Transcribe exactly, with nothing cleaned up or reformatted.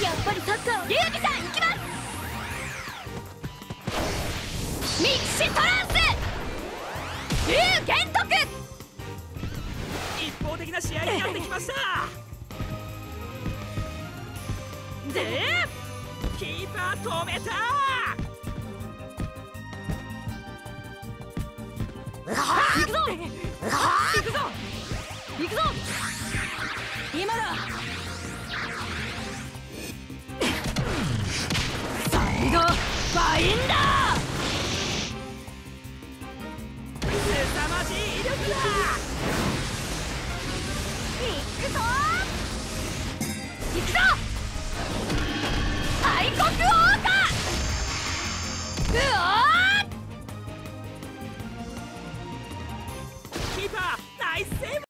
やっぱりサッカー。リュウジさん行きます。ミキシトランス龍玄徳。 一方的な試合になってきました。でキーパー止めた。 行くぞ行くぞ行くぞ今だ。サイドバインダー。 凄まじい威力だ。 行くぞ行くぞ